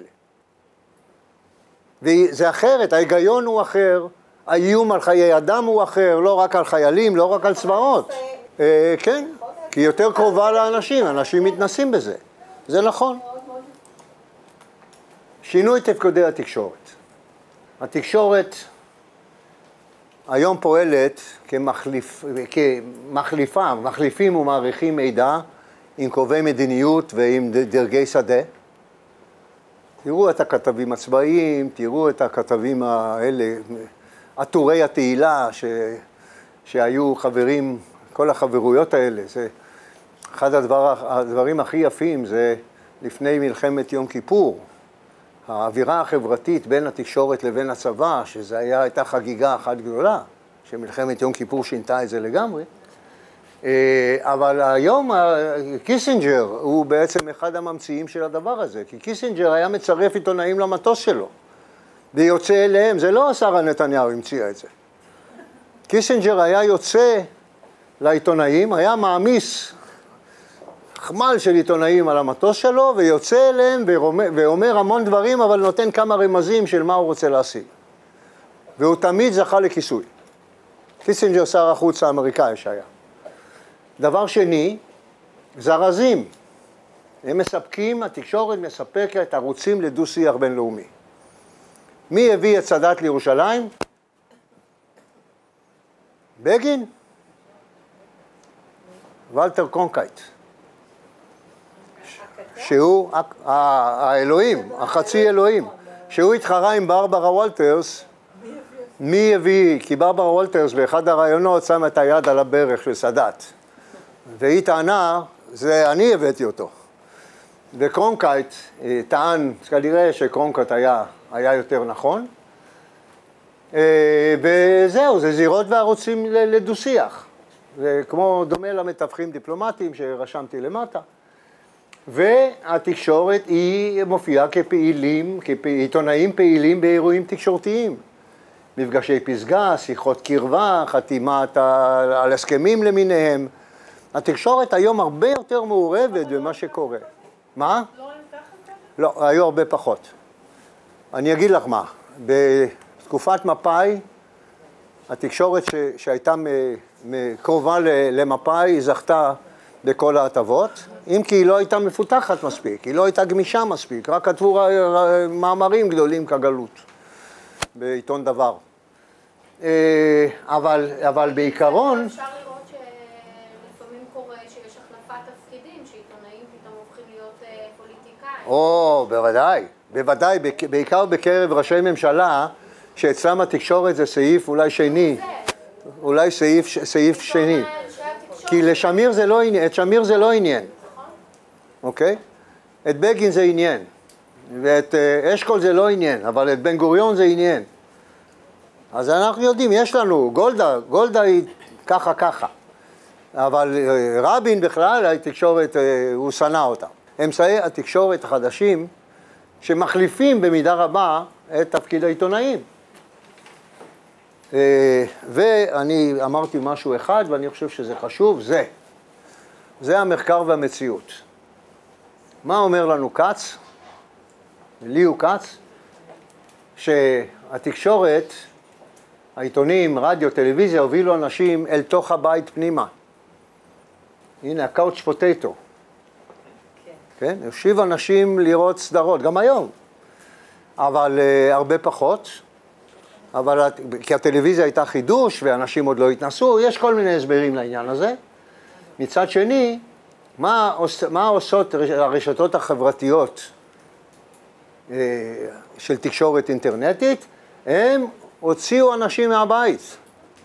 וזה אחרת, ההיגיון הוא אחר, האיום על חיי אדם הוא אחר, לא רק על חיילים, לא רק על צבאות. אה, כן, כי יותר קרובה לאנשים, אנשים מתנסים בזה. זה נכון. שינוי תפקודי התקשורת. התקשורת היום פועלת כמחליף, כמחליפה, מחליפים ומעריכים מידע עם קובעי מדיניות ועם דרגי שדה. תראו את הכתבים הצבאיים, תראו את הכתבים האלה, עטורי התהילה ש... שהיו חברים, כל החברויות האלה. זה אחד הדבר, הדברים הכי יפים זה לפני מלחמת יום כיפור. האווירה החברתית בין התקשורת לבין הצבא, שזה היה, הייתה חגיגה אחת גדולה, שמלחמת יום כיפור שינתה את זה לגמרי. אבל היום קיסינג'ר הוא בעצם אחד הממציאים של הדבר הזה, כי קיסינג'ר היה מצרף עיתונאים למטוס שלו, ויוצא אליהם, זה לא שרה נתניהו המציאה את זה. קיסינג'ר היה יוצא לעיתונאים, היה מעמיס חמל של עיתונאים על המטוס שלו, ויוצא אליהם ואומר המון דברים, אבל נותן כמה רמזים של מה הוא רוצה להשיג. והוא תמיד זכה לכיסוי. קיסינג'ר שר החוץ האמריקאי שהיה. דבר שני, זרזים. הם מספקים, התקשורת מספקת ערוצים לדו-שיח בינלאומי. מי הביא את סאדאת לירושלים? בגין? ולטר קרונקייט. שהוא האלוהים, החצי אלוהים. שהוא התחרה עם ברברה וולטרס. מי הביא? כי ברברה וולטרס באחד הרעיונות שם את היד על הברך של סאדאת. והיא טענה, זה אני הבאתי אותו. וקרונקייט טען, כנראה שקרונקייט היה, היה יותר נכון. וזהו, זה זירות וערוצים לדו-שיח. זה כמו דומה למתווכים דיפלומטיים שרשמתי למטה. והתקשורת היא מופיעה כפעילים, כעיתונאים פעילים באירועים תקשורתיים. מפגשי פסגה, שיחות קרבה, חתימת על הסכמים למיניהם. התקשורת היום הרבה יותר מעורבת במה שקורה. מה? לא רואים ככה? לא, היו הרבה פחות. אני אגיד לך מה, בתקופת מפא"י, התקשורת ש, שהייתה קרובה למפא"י, היא זכתה בכל ההטבות, אם כי היא לא הייתה מפותחת מספיק, היא לא הייתה גמישה מספיק, רק כתבו מאמרים גדולים כגלות בעיתון דבר. אבל, אבל בעיקרון... אפשר לראות שלפעמים קורה שיש החלפת תפקידים, שעיתונאים פתאום הופכים להיות פוליטיקאים. או, בוודאי, בוודאי, בעיקר בקרב ראשי ממשלה, שאצלם התקשורת זה סעיף אולי שני, אולי סעיף, סעיף שני. כי לשמיר זה לא עניין, את שמיר זה לא עניין, אוקיי? את בגין זה עניין, ואת אשכול זה לא עניין, אבל את בן גוריון זה עניין. אז אנחנו יודעים, יש לנו, גולדה, גולדה היא ככה ככה, אבל רבין בכלל, התקשורת, הוא שנא אותה. אמצעי התקשורת החדשים שמחליפים במידה רבה את תפקיד העיתונאים. ואני אמרתי משהו אחד, ואני חושב שזה חשוב, זה. זה המחקר והמציאות. מה אומר לנו קץ? ליהו קץ? שהתקשורת, העיתונים, רדיו, טלוויזיה, הובילו אנשים אל תוך הבית פנימה. הנה, הקאוץ' פוטטו. כן? יושיב אנשים לראות סדרות, גם היום. אבל uh, הרבה פחות. אבל, כי הטלוויזיה הייתה חידוש, ואנשים עוד לא התנסו, יש כל מיני הסברים לעניין הזה. מצד שני, מה, עוש, מה עושות הרשתות החברתיות uh, של תקשורת אינטרנטית? הם הוציאו אנשים מהבית. מאוד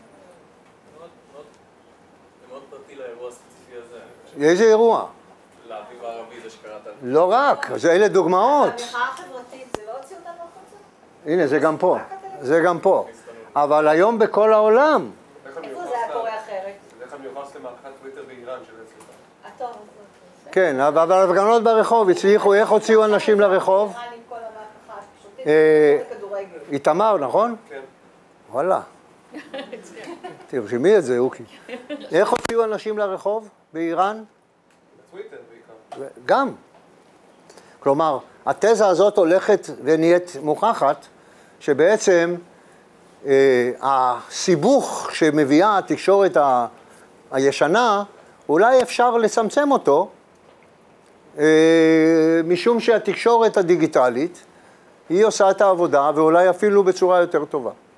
פרטי לאירוע הספציפי הזה. איזה אירוע? לאביב הערבי זה שקראת. לא רק, זה אלה דוגמאות. המחאה החברתית, זה לא הוציא אותנו החוצה? הנה, זה גם פה, זה גם פה. אבל היום בכל העולם. איפה זה היה קורה אחרת? בדרך כלל מיוחס למערכת טוויטר באיראן של אצלך. טוב. כן, אבל הפגנות ברחוב הצליחו, איך הוציאו אנשים לרחוב? איתמר, נכון? כן. וואלה. תרשמי את זה, אוקי. איך הוציאו אנשים לרחוב באיראן? בטוויטר בעיקר. גם. כלומר, התזה הזאת הולכת ונהיית מוכחת, שבעצם אה, הסיבוך שמביאה התקשורת ה- הישנה, אולי אפשר לצמצם אותו, אה, משום שהתקשורת הדיגיטלית, היא עושה את העבודה, ואולי אפילו בצורה יותר טובה.